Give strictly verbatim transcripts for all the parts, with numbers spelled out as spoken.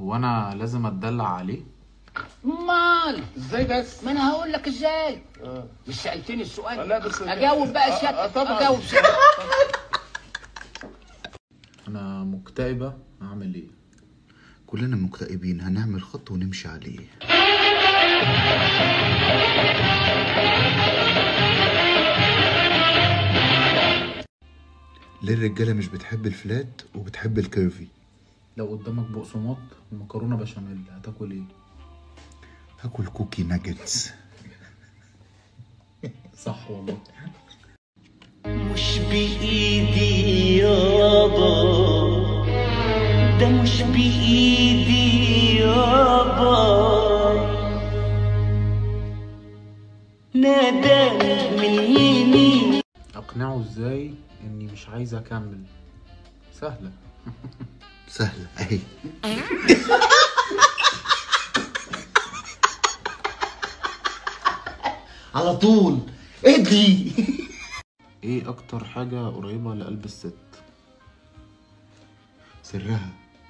هو انا لازم اتدلع عليه؟ امال ازاي بس؟ ما انا هقول لك ازاي. اه مش سالتني السؤال؟ لا بس اجاوب بقى سيادتك. آه طبعا اجاوب سيادتك. انا مكتئبه، اعمل ايه؟ كلنا مكتئبين، هنعمل خط ونمشي عليه. ليه الرجاله مش بتحب الفلات وبتحب الكيرفي؟ لو قدامك بقسماط ومكرونه بشاميل هتاكل ايه؟ هاكل كوكي ناجتس. صح والله. مش بإيدي يابا، ده مش بإيدي يابا، ناداني من يمين. اقنعه ازاي اني مش عايز اكمل؟ سهله. سهله اهي. على طول ادي. ايه اكتر حاجه قريبه لقلب الست؟ سرها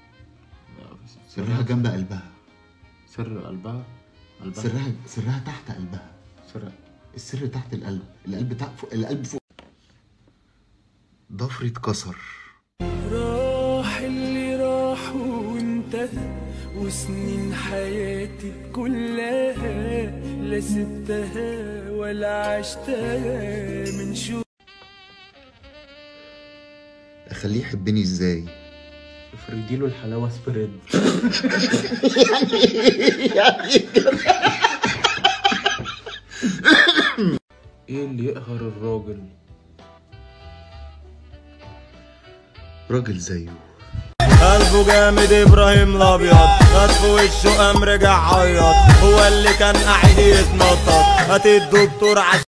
سرها جنب قلبها. سر قلبها؟ قلبها سرها سرها تحت قلبها. سر السر تحت القلب، القلب تحت فوق، القلب فوق. ضفري اتكسر. راح اللي راح وانتهى، وسنين حياتي كلها لا سبتها ولا عشتها من شو. اخليه يحبني ازاي؟ افردي له الحلاوه سبريد. يعني ايه اللي يقهر الراجل؟ راجل زيه. قلبه جامد ابراهيم الابيض، خد في وشه قام رجع عيط، هو اللي كان قاعد يتنطط. هات الدكتور عشان